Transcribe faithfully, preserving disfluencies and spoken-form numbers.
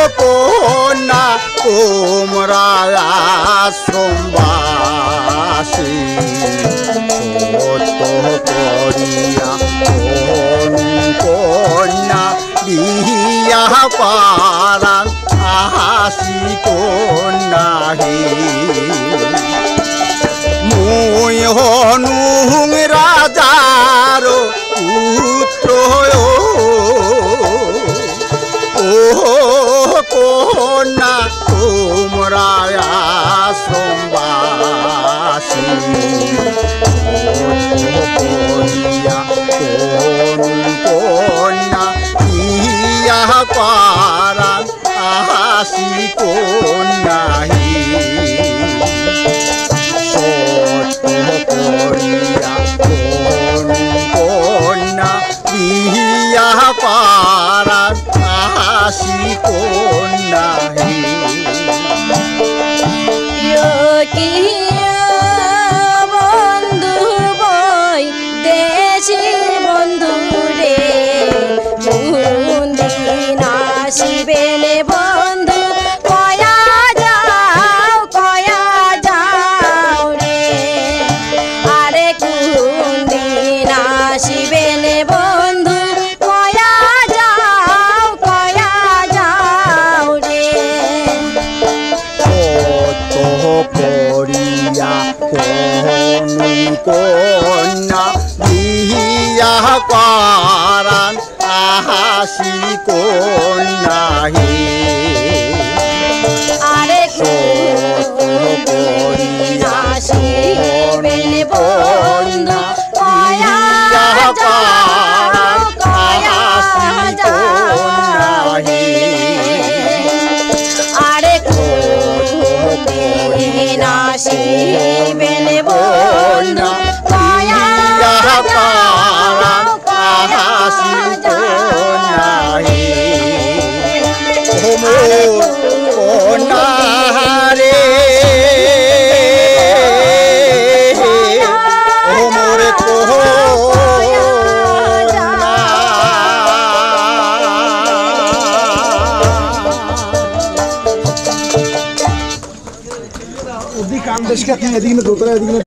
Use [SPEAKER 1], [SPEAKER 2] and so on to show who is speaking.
[SPEAKER 1] কন্যা তোমরা আশ্রমবাসী সত্য করিয়া কন্যা বিয়া পারান আসি কন্যাহে মুই হনু রাজার পুত্র ও কন্যা তোমরা আশ্রমবাসী করিয়া কন্যা ইয়া পারান আসি কন্যাহি সত্য করিয়া কন্যা ইয়া পারান আসি কন্যাহি
[SPEAKER 2] বন্ধু বই দেশি বন্ধু রে দিন আসিবেন বন্ধু কয়া যাও কয়া যাও রে আরে কোন দিন আসিবেন বন্ধু কয়া যাও কয়া যাও রে
[SPEAKER 1] করিয়া কন্যা বিয়া পারান আসি কন্যাহি
[SPEAKER 2] আরে করিয়া আসিবেন বন্ধু কয়া যাও কয়া যাও আরে করিয়া আসিবেন বন্ধু কয়া যাও কয়া
[SPEAKER 1] রে মোরে
[SPEAKER 3] ওদিকে কাম দেশ কে এদিকে দোতলা এদিকে